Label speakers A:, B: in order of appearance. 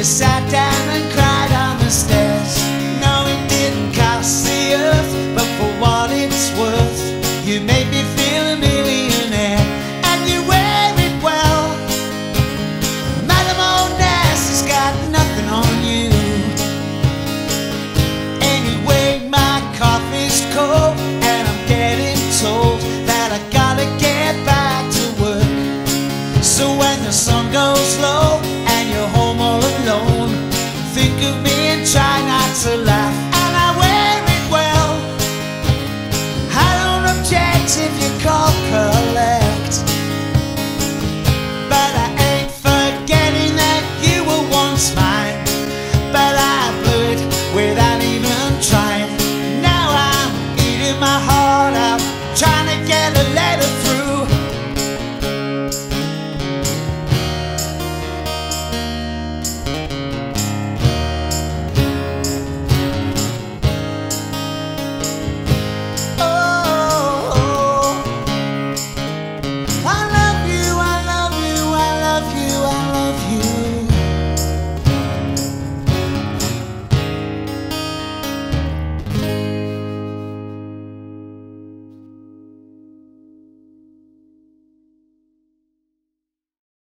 A: you sat down and cried on the stairs. No, it didn't cost the earth, but for what it's worth, you made me feel a millionaire, and you wear it well. Madame Oness has got nothing on you. Anyway, my coffee's cold, and I'm getting told that I gotta get back to work. So when the sun goes low and you're home all alone, think of me and try not to laugh.